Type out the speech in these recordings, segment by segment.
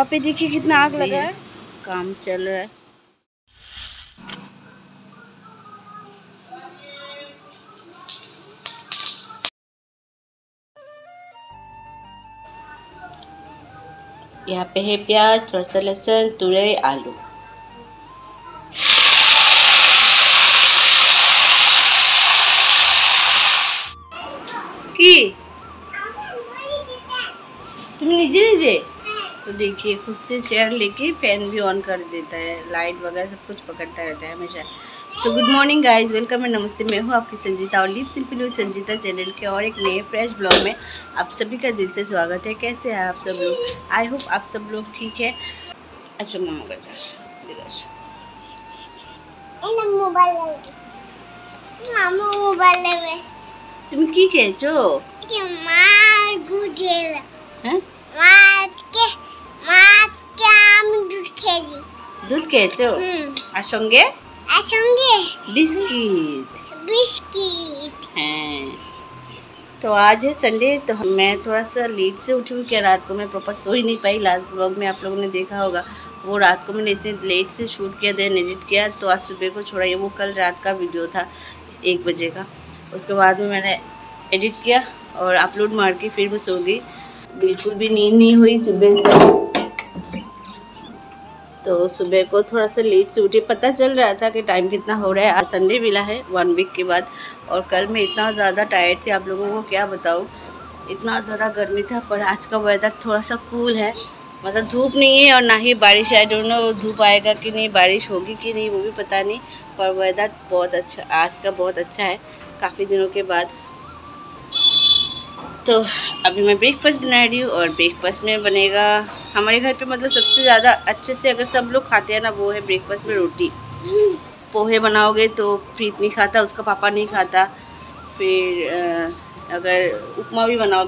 वहाँ पे देखिए कितना आग लगा है, काम चल रहा है। यहाँ पे है प्याज, थोड़ा सा लहसुन, तुरई, आलू। की तुम नीचे तो देखिए खुद से चेयर लेके फैन भी ऑन कर देता है, लाइट वगैरह सब कुछ पकड़ता रहता है हमेशा। So good morning guys, welcome and नमस्ते। मैं हूँ आपकी संजीता और live simple with Sanjeeta channel के और एक नए फ्रेश ब्लॉग में आप सभी का दिल से स्वागत है। कैसे हैं आप सब लोग? आई होप आप सब लोग ठीक है। अच्छा तुम की कहचो दूध कहचो आसंगे बिस्किट हैं। तो आज है संडे, तो मैं थोड़ा सा लेट से उठी हूँ। क्या रात को मैं प्रॉपर सो ही नहीं पाई। लास्ट ब्लॉग में आप लोगों ने देखा होगा, वो रात को मैंने इतने लेट से शूट किया, देन एडिट किया, तो आज सुबह को छोड़ा। ये वो कल रात का वीडियो था 1 बजे का। उसके बाद में मैंने एडिट किया और अपलोड मार के फिर मैं सो गई। बिल्कुल भी नींद नहीं हुई सुबह से, तो सुबह को थोड़ा सा लेट से उठी। पता चल रहा था कि टाइम कितना हो रहा है। आज संडे मिला है 1 वीक के बाद, और कल मैं इतना ज़्यादा टायर्ड थी, आप लोगों को क्या बताऊँ। इतना ज़्यादा गर्मी था, पर आज का वेदर थोड़ा सा कूल है। मतलब धूप नहीं है और ना ही बारिश। आई डोंट नो धूप आएगा कि नहीं, बारिश होगी कि नहीं, वो भी पता नहीं, पर वेदर बहुत अच्छा आज का, बहुत अच्छा है काफ़ी दिनों के बाद। तो अभी मैं ब्रेकफास्ट बना रही हूँ, और ब्रेकफास्ट में बनेगा हमारे घर पे, मतलब सबसे ज़्यादा अच्छे से अगर सब लोग खाते हैं ना, वो है ब्रेकफास्ट में रोटी। पोहे बनाओगे तो प्रीत नहीं खाता, उसका पापा नहीं खाता। फिर अगर उपमा भी बनाओगे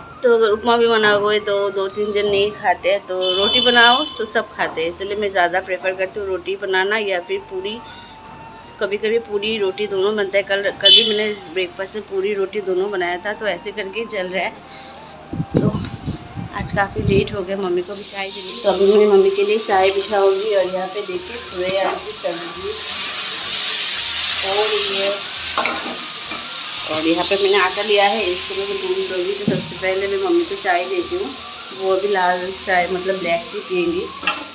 तो 2-3 जन नहीं खाते हैं, तो रोटी बनाओ तो सब खाते हैं। इसलिए मैं ज़्यादा प्रेफर करती हूँ रोटी बनाना, या फिर पूरी। कभी कभी पूरी रोटी दोनों बनता है। कल भी मैंने ब्रेकफास्ट में पूरी रोटी दोनों बनाया था, तो ऐसे करके चल रहा है। तो आज काफ़ी लेट हो गया, मम्मी को भी चाय देनी, तो अभी मेरी मम्मी के लिए चाय बिछाऊंगी। और यहाँ पे देखिए पूरे आलू की सब्जी हो रही है, और यहाँ पे मैंने आटा लिया है, इसको मैं दूध दूँगी। तो सबसे पहले मैं मम्मी को चाय देती हूँ, वो अभी लाल चाय मतलब ब्लैक टी पियेंगी।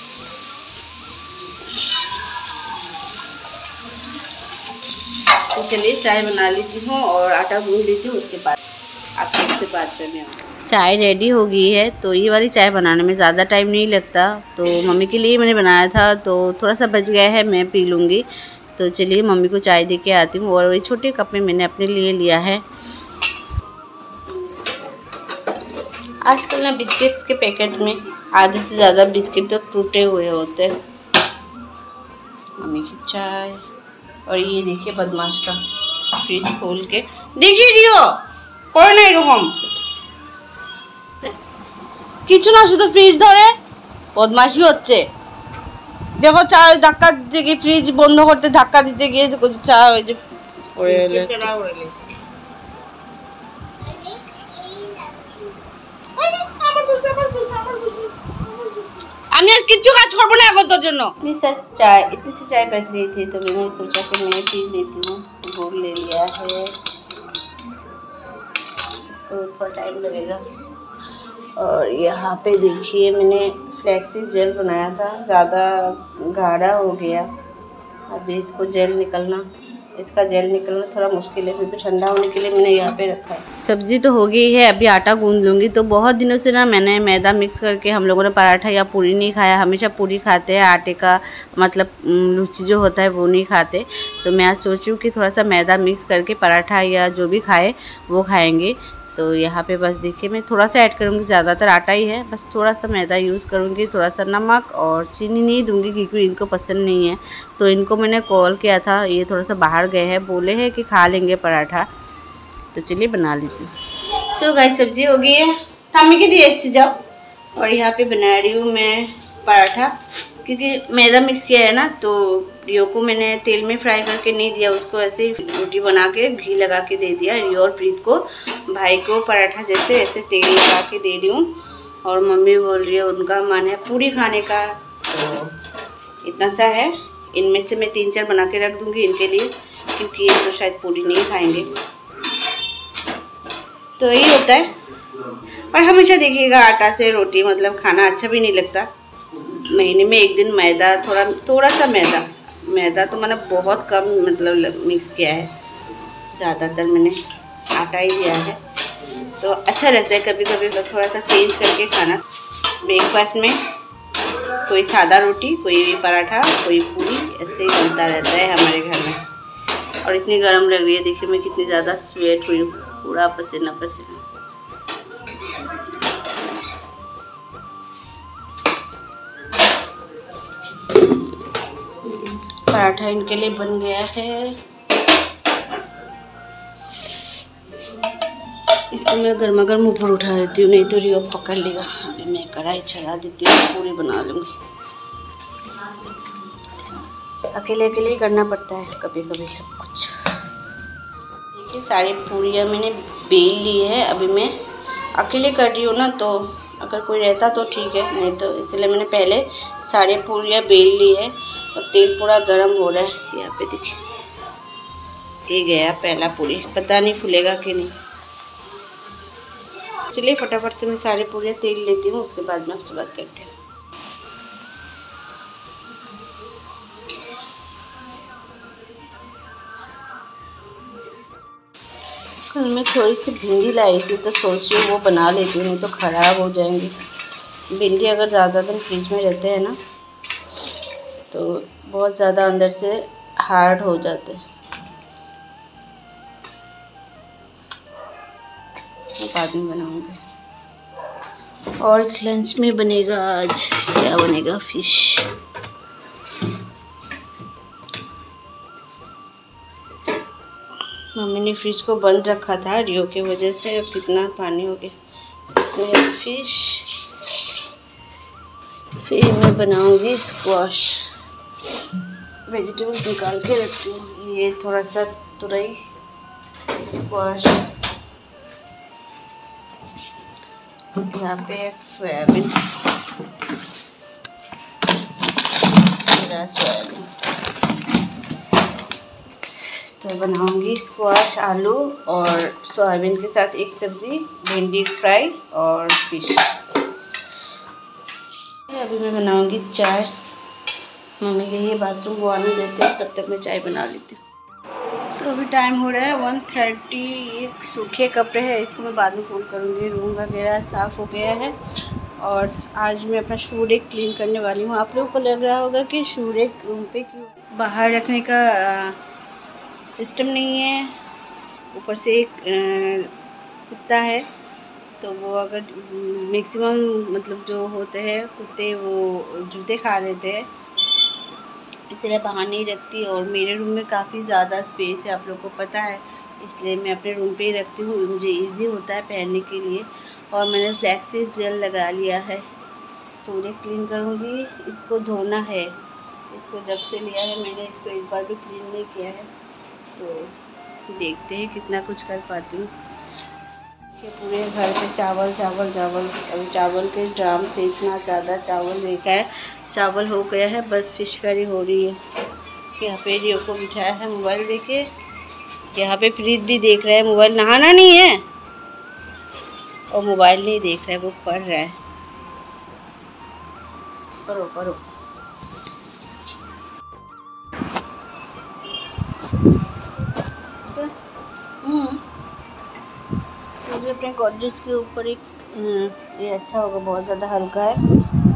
तो चलिए चाय बना लेती हूँ और आटा गूंद लेती हूँ, उसके बाद आपसे बात करने आऊँ। चाय रेडी हो गई है, तो ये वाली चाय बनाने में ज़्यादा टाइम नहीं लगता। तो मम्मी के लिए मैंने बनाया था, तो थोड़ा सा बच गया है, मैं पी लूँगी। तो चलिए मम्मी को चाय दे के आती हूँ। और वही छोटे कप में मैंने अपने लिए लिया है। आजकल ना बिस्किट्स के पैकेट में आधे से ज़्यादा बिस्किट तो टूटे हुए होते हैं। मम्मी की चाय, और ये देखिए बदमाश का फ्रिज खोल के देखिए दियो করে না এরকম কিছু না, শুধু ফ্রিজ ধরে বদমাশি হচ্ছে। দেখো চা ধাক্কা দিতে গিয়ে, ফ্রিজ বন্ধ করতে ধাক্কা দিতে গিয়ে চা ওই যে পড়ে গেল। আমি আর কিছু काज করব না এখন তোর जন্য। इतनी सी चाय बच गई थी, तो मैंने सोचा कि मैं पी लेती हूँ। गुड़ ले लिया है, इसको थोड़ा टाइम लगेगा। और यहाँ पे देखिए मैंने फ्लैक्सी जेल बनाया था, ज़्यादा गाढ़ा हो गया। अभी इसका जेल निकलना थोड़ा मुश्किल है, फिर भी ठंडा होने के लिए मैंने यहाँ पे रखा है। सब्ज़ी तो हो गई है, अभी आटा गूंद लूँगी। तो बहुत दिनों से ना मैंने मैदा मिक्स करके, हम लोगों ने पराठा या पूरी नहीं खाया। हमेशा पूरी खाते हैं, आटे का मतलब लूची जो होता है वो नहीं खाते। तो मैं आज सोची हूँ कि थोड़ा सा मैदा मिक्स करके पराठा या जो भी खाए वो खाएँगे। तो यहाँ पे बस देखिए मैं थोड़ा सा ऐड करूँगी, ज़्यादातर आटा ही है, बस थोड़ा सा मैदा यूज़ करूँगी। थोड़ा सा नमक और चीनी नहीं दूँगी, क्योंकि इनको पसंद नहीं है। तो इनको मैंने कॉल किया था, ये थोड़ा सा बाहर गए हैं, बोले हैं कि खा लेंगे पराठा। तो चलिए बना लेती हूँ। सो गाइस सब्ज़ी हो गई है, मम्मी के दिए इससे जाओ। और यहाँ पे बना रही हूँ मैं पराठा, क्योंकि मैदा मिक्स किया है ना, तो रियो को मैंने तेल में फ्राई करके नहीं दिया, उसको ऐसे रोटी बना के घी लगा के दे दिया। रियो और प्रीत को, भाई को पराठा जैसे ऐसे तेल लगा के दे रही हूँ। और मम्मी बोल रही है उनका मन है पूरी खाने का, तो इतना सा है। इनमें से मैं 3-4 बना के रख दूँगी इनके लिए, क्योंकि ये तो शायद पूरी नहीं खाएंगे। तो यही होता है। और हमेशा देखिएगा आटा से रोटी मतलब खाना अच्छा भी नहीं लगता। महीने में 1 दिन मैदा, थोड़ा सा मैदा तो मैंने बहुत कम मतलब मिक्स किया है, ज़्यादातर मैंने आटा ही दिया है। तो अच्छा लगता है कभी कभी थोड़ा सा चेंज करके खाना। ब्रेकफास्ट में कोई सादा रोटी, कोई पराठा, कोई पूरी, ऐसे ही बनता रहता है हमारे घर में। और इतनी गर्म लग रही है, देखिए मैं कितनी ज़्यादा स्वेट हुई हूँ, पूरा पसीना पसीना। पराठा इनके लिए बन गया है। इसको मैं गर्मा गर्म ऊपर उठा देती हूँ, नहीं तो रियो पकड़ लेगा। अभी मैं कढ़ाई चढ़ा देती हूँ, पूरी बना लूँगी। अकेले अकेले ही करना पड़ता है कभी कभी सब कुछ। देखिए सारी पूरियाँ मैंने बेल ली है। अभी मैं अकेले कर रही हूँ ना, तो अगर कोई रहता तो ठीक है, नहीं तो इसलिए मैंने पहले सारी पूरियाँ बेल ली है। और तेल पूरा गर्म हो रहा है, यहाँ पे देखिए ये गया पहला पूरी, पता नहीं फूलेगा कि नहीं। चलिए फटाफट से मैं सारे पूरे तेल लेती हूँ, उसके बाद मैं आपसे बात करती हूँ। कल मैं थोड़ी सी भिंडी लाई थी, तो सोच रही हूँ वो बना लेती हूँ, नहीं तो ख़राब हो जाएंगी। भिंडी अगर ज़्यादा दिन फ्रिज में रहते हैं ना, तो बहुत ज़्यादा अंदर से हार्ड हो जाते हैं। बाद में बनाऊँगी। और लंच में बनेगा आज क्या बनेगा, फिश। मम्मी ने फ्रिज को बंद रखा था रियो की वजह से, अब कितना पानी हो गया इसमें। फिश फिर मैं बनाऊंगी स्क्वाश। वेजिटेबल्स निकाल के रखती हूँ। ये थोड़ा सा तुरई, स्क्वाश, यहाँ पे सोयाबीन, तो बनाऊंगी स्क्वाश, आलू और सोयाबीन के साथ एक सब्ज़ी, भिंडी फ्राई और फिश। अभी मैं बनाऊंगी चाय। मम्मी गई है बाथरूम, वो आने देते हैं, तब तक मैं चाय बना लेती हूँ। तो अभी टाइम हो रहा है 1:30। ये सूखे कपड़े हैं, इसको मैं बाद में फोल्ड करूँगी। रूम वगैरह साफ़ हो गया है और आज मैं अपना शू रैक क्लीन करने वाली हूँ। आप लोगों को लग रहा होगा कि शू रैक रूम पे क्यों बाहर रखने का सिस्टम नहीं है। ऊपर से एक कुत्ता है, तो वो अगर मैक्सिमम मतलब जो होते हैं कुत्ते वो जूते खा लेते हैं, इसलिए बाहर नहीं रखती। और मेरे रूम में काफ़ी ज़्यादा स्पेस है, आप लोगों को पता है, इसलिए मैं अपने रूम पे ही रखती हूँ। मुझे इजी होता है पहनने के लिए। और मैंने फ्लैक्सिस जेल लगा लिया है। पूरे क्लीन करूँगी। इसको धोना है, इसको जब से लिया है मैंने इसको एक बार भी क्लीन नहीं किया है, तो देखते हैं कितना कुछ कर पाती हूँ। कि पूरे घर पे चावल चावल चावल, अभी चावल के ड्राम से इतना ज़्यादा चावल देखा है। चावल हो गया है, बस फिश करी हो रही है। यहाँ पे रियो को बिठाया है मोबाइल देखे। यहाँ पे प्रीत भी देख रहा है मोबाइल। नहाना नहीं है और मोबाइल नहीं देख रहा है, वो पढ़ रहा है। पढ़ो पढ़ो। मुझे अपने गॉडरेज के ऊपर एक ये अच्छा होगा, बहुत ज़्यादा हल्का है।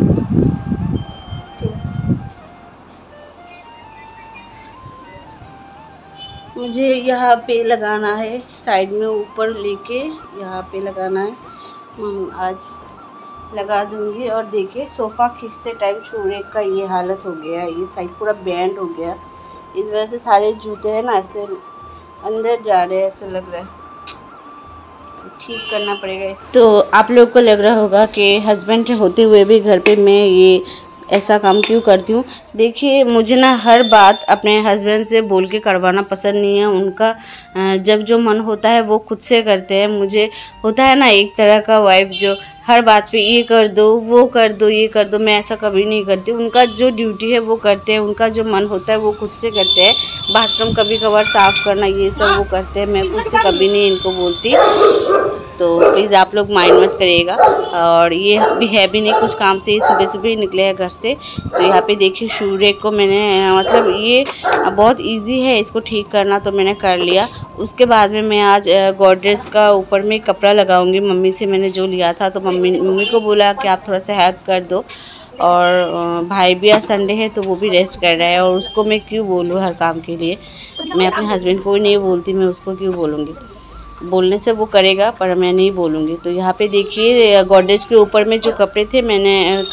मुझे यहाँ पे लगाना है, साइड में ऊपर लेके यहाँ पे लगाना है। आज लगा दूँगी। और देखिए सोफ़ा खींचते टाइम शू रैक का ये हालत हो गया है, ये साइड पूरा बैंड हो गया। इस वजह से सारे जूते हैं ना ऐसे अंदर जा रहे हैं, ऐसे लग रहा है। ठीक करना पड़ेगा इसको। तो आप लोग को लग रहा होगा कि हस्बैंड होते हुए भी घर पे मैं ये ऐसा काम क्यों करती हूँ। देखिए मुझे ना हर बात अपने हस्बैंड से बोल के करवाना पसंद नहीं है। उनका जब जो मन होता है वो खुद से करते हैं। मुझे होता है ना एक तरह का वाइफ जो हर बात पे ये कर दो, वो कर दो, ये कर दो, मैं ऐसा कभी नहीं करती। उनका जो ड्यूटी है वो करते हैं, उनका जो मन होता है वो खुद से करते हैं। बाथरूम कभी कभार साफ़ करना ये सब वो करते हैं, मैं खुद से कभी नहीं इनको बोलती। तो प्लीज़ आप लोग माइंड मत करिएगा। और ये भी है भी नहीं, कुछ काम से ही सुबह सुबह ही निकले हैं घर से। तो यहाँ पे देखिए शू रैक को मैंने मतलब ये बहुत इजी है इसको ठीक करना, तो मैंने कर लिया। उसके बाद में मैं आज गोदरेज का ऊपर में कपड़ा लगाऊंगी। मम्मी से मैंने जो लिया था तो मम्मी को बोला कि आप थोड़ा सा हेल्प कर दो। और भाई भी आज संडे है तो वो भी रेस्ट कर रहा है, और उसको मैं क्यों बोलूँ हर काम के लिए। मैं अपने हस्बैंड को भी नहीं बोलती, मैं उसको क्यों बोलूँगी। बोलने से वो करेगा पर मैं नहीं बोलूँगी। तो यहाँ पे देखिए गोदरेज के ऊपर में जो कपड़े थे, मैंने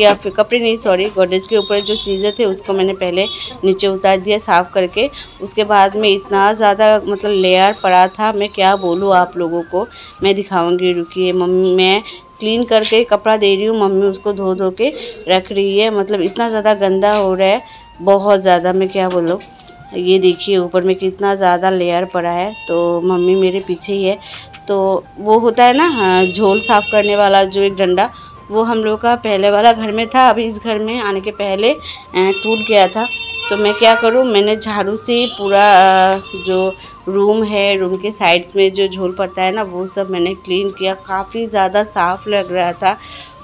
गोदरेज के ऊपर जो चीज़ें थे उसको मैंने पहले नीचे उतार दिया साफ़ करके। उसके बाद में इतना ज़्यादा मतलब लेयर पड़ा था, मैं क्या बोलूँ आप लोगों को। मैं दिखाऊँगी, रुकिए। मम्मी मैं क्लीन करके कपड़ा दे रही हूँ, मम्मी उसको धो धो के रख रही है। मतलब इतना ज़्यादा गंदा हो रहा है, बहुत ज़्यादा, मैं क्या बोलूँ। ये देखिए ऊपर में कितना ज़्यादा लेयर पड़ा है। तो मम्मी मेरे पीछे ही है। तो वो होता है ना झोल साफ़ करने वाला जो एक डंडा, वो हम लोग का पहले वाला घर में था, अभी इस घर में आने के पहले टूट गया था। तो मैं क्या करूँ, मैंने झाड़ू से पूरा जो रूम है, रूम के साइड्स में जो झोल पड़ता है ना, वो सब मैंने क्लीन किया। काफ़ी ज़्यादा साफ़ लग रहा था।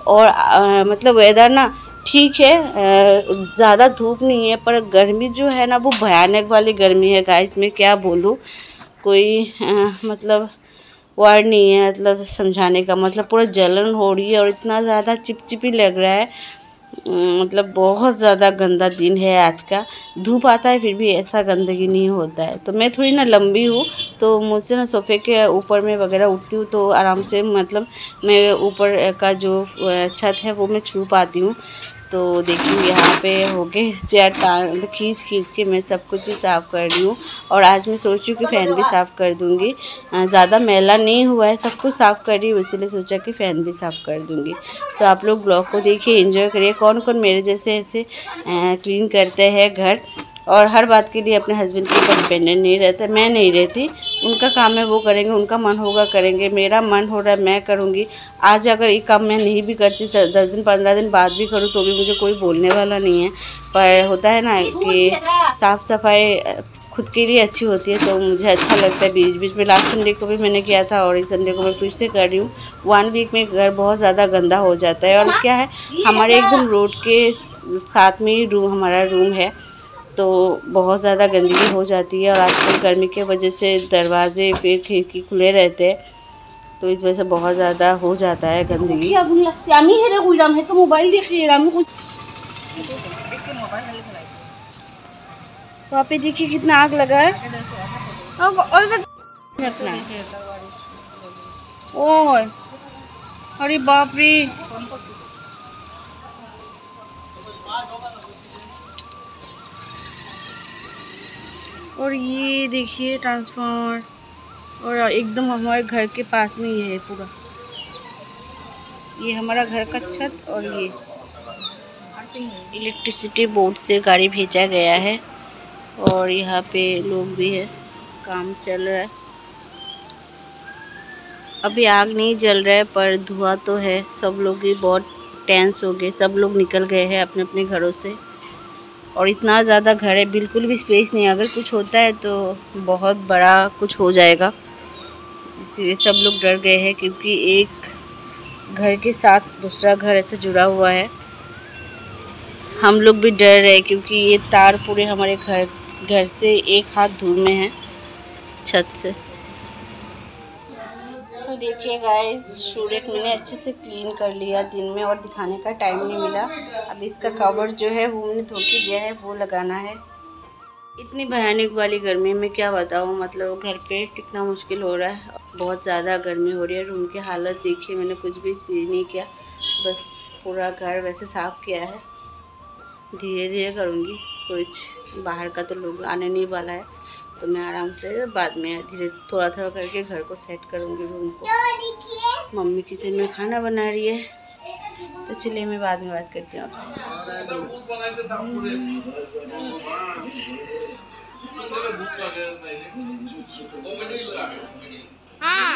और मतलब वेदर ना ठीक है, ज़्यादा धूप नहीं है, पर गर्मी जो है ना वो भयानक वाली गर्मी है गाइस। मैं क्या बोलूँ, कोई मतलब वर्ड नहीं है मतलब समझाने का। मतलब पूरा जलन हो रही है और इतना ज़्यादा चिपचिपी लग रहा है। मतलब बहुत ज़्यादा गंदा दिन है आज का। धूप आता है फिर भी ऐसा गंदगी नहीं होता है। तो मैं थोड़ी ना लंबी हूँ, तो मुझसे ना सोफ़े के ऊपर में वगैरह उठती हूँ तो आराम से मतलब मैं ऊपर का जो छत है वो मैं छू पाती हूँ। तो देखिए यहाँ पे हो गए चेयर खींच के मैं सब कुछ ही साफ़ कर रही हूँ। और आज मैं सोच रही हूँ कि फ़ैन भी साफ़ कर दूँगी। ज़्यादा मैला नहीं हुआ है, सब कुछ साफ़ कर रही हूँ, इसीलिए सोचा कि फ़ैन भी साफ़ कर दूँगी। तो आप लोग ब्लॉग को देखिए, एंजॉय करिए। कौन कौन मेरे जैसे ऐसे क्लीन करते हैं घर और हर बात के लिए अपने हस्बैंड के ऊपर डिपेंडेंट नहीं रहता। मैं नहीं रहती, उनका काम है वो करेंगे, उनका मन होगा करेंगे, मेरा मन हो रहा है मैं करूँगी। आज अगर ये काम मैं नहीं भी करती 10 दिन 15 दिन बाद भी करूँ तो भी मुझे कोई बोलने वाला नहीं है। पर होता है ना कि साफ़ सफाई खुद के लिए अच्छी होती है, तो मुझे अच्छा लगता है। बीच बीच में लास्ट संडे को भी मैंने किया था और इस संडे को मैं फिर से कर रही हूँ। 1 वीक में घर बहुत ज़्यादा गंदा हो जाता है। और क्या है, हमारे एकदम रोड के साथ में ही हमारा रूम है, तो बहुत ज़्यादा गंदगी हो जाती है। और आजकल गर्मी की वजह से दरवाजे फिर खिड़की खुले रहते हैं, तो इस वजह से बहुत ज़्यादा हो जाता है गंदगी। वहाँ पे देखिए कितना आग लगा है। ओह अरे बाप रे, और ये देखिए ट्रांसफार्मर, और एकदम हमारे घर के पास में ही है पूरा। ये हमारा घर का छत, और ये इलेक्ट्रिसिटी बोर्ड से गाड़ी भेजा गया है। और यहाँ पे लोग भी है, काम चल रहा है। अभी आग नहीं जल रहा है पर धुआं तो है। सब लोग ही बहुत टेंस हो गए, सब लोग निकल गए हैं अपने अपने घरों से। और इतना ज़्यादा घर है, बिल्कुल भी स्पेस नहीं। अगर कुछ होता है तो बहुत बड़ा कुछ हो जाएगा, इसलिए सब लोग डर गए हैं। क्योंकि एक घर के साथ दूसरा घर ऐसे जुड़ा हुआ है। हम लोग भी डर रहे हैं क्योंकि ये तार पूरे हमारे घर से 1 हाथ दूर में है, छत से। तो देखिए गाइस, शू रैक मैंने अच्छे से क्लीन कर लिया दिन में, और दिखाने का टाइम नहीं मिला। अब इसका कवर जो है वो मैंने धो के दिया है, वो लगाना है। इतनी भयानक वाली गर्मी में क्या बताऊँ, मतलब घर पे टिकना मुश्किल हो रहा है। बहुत ज़्यादा गर्मी हो रही है। रूम की हालत देखिए, मैंने कुछ भी सील नहीं किया, बस पूरा घर वैसे साफ़ किया है। धीरे धीरे करूँगी, कुछ बाहर का तो लोग आने नहीं वाला है, तो मैं आराम से बाद में धीरे थोड़ा थोड़ा करके घर को सेट करूँगी, रूम को। मम्मी किचन में खाना बना रही है। तो चलिए मैं बाद में बात करती हूँ आपसे। हाँ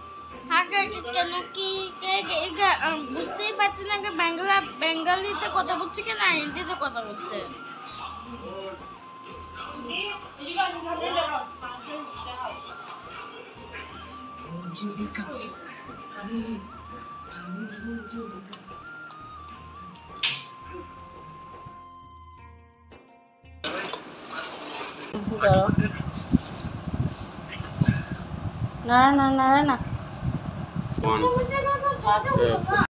বুঝতেই পারছি না বেঙ্গলিতে কথা বলছে কি না হিন্দিতে কথা বলছে। না না না না